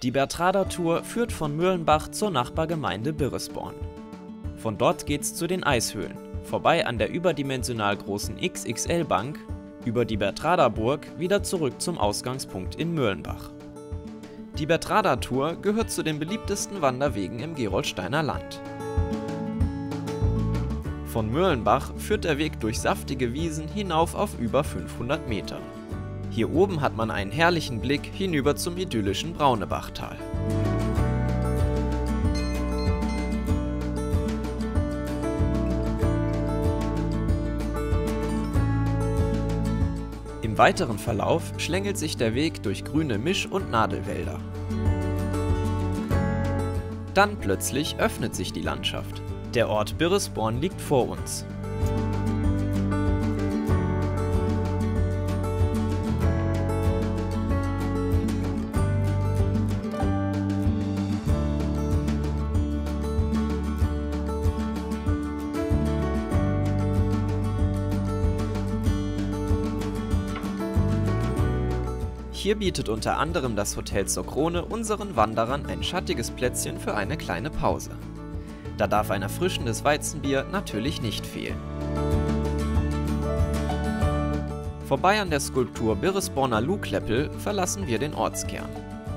Die Bertrada Tour führt von Mürlenbach zur Nachbargemeinde Birresborn. Von dort geht's zu den Eishöhlen, vorbei an der überdimensional großen XXL-Bank, über die Bertrada Burg wieder zurück zum Ausgangspunkt in Mürlenbach. Die Bertrada Tour gehört zu den beliebtesten Wanderwegen im Gerolsteiner Land. Von Mürlenbach führt der Weg durch saftige Wiesen hinauf auf über 500 Meter. Hier oben hat man einen herrlichen Blick hinüber zum idyllischen Braunebachtal. Im weiteren Verlauf schlängelt sich der Weg durch grüne Misch- und Nadelwälder. Dann plötzlich öffnet sich die Landschaft. Der Ort Birresborn liegt vor uns. Hier bietet unter anderem das Hotel zur Krone unseren Wanderern ein schattiges Plätzchen für eine kleine Pause. Da darf ein erfrischendes Weizenbier natürlich nicht fehlen. Vorbei an der Skulptur Birresborner Luhkleppel verlassen wir den Ortskern.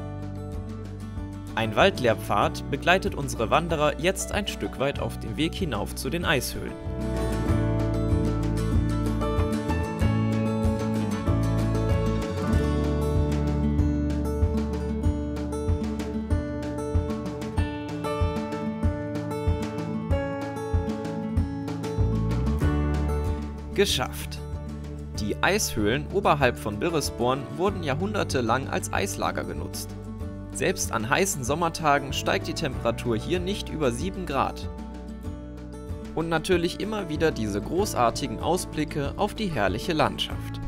Ein Waldlehrpfad begleitet unsere Wanderer jetzt ein Stück weit auf dem Weg hinauf zu den Eishöhlen. Geschafft! Die Eishöhlen oberhalb von Birresborn wurden jahrhundertelang als Eislager genutzt. Selbst an heißen Sommertagen steigt die Temperatur hier nicht über 7 Grad. Und natürlich immer wieder diese großartigen Ausblicke auf die herrliche Landschaft.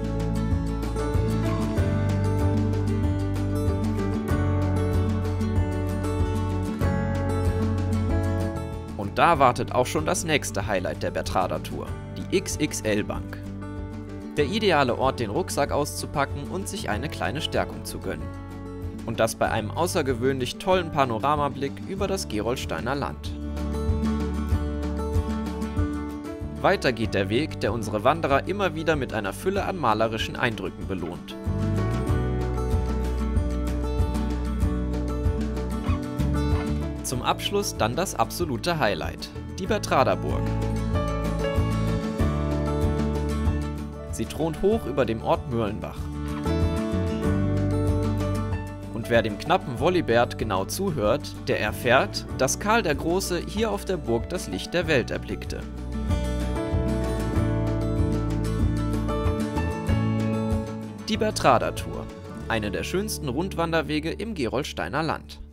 Und da wartet auch schon das nächste Highlight der Bertrada Tour, die XXL-Bank. Der ideale Ort, den Rucksack auszupacken und sich eine kleine Stärkung zu gönnen. Und das bei einem außergewöhnlich tollen Panoramablick über das Gerolsteiner Land. Weiter geht der Weg, der unsere Wanderer immer wieder mit einer Fülle an malerischen Eindrücken belohnt. Zum Abschluss dann das absolute Highlight, die Bertrada Burg. Sie thront hoch über dem Ort Mürlenbach. Und wer dem knappen Wollibert genau zuhört, der erfährt, dass Karl der Große hier auf der Burg das Licht der Welt erblickte. Die Bertrada Tour, eine der schönsten Rundwanderwege im Gerolsteiner Land.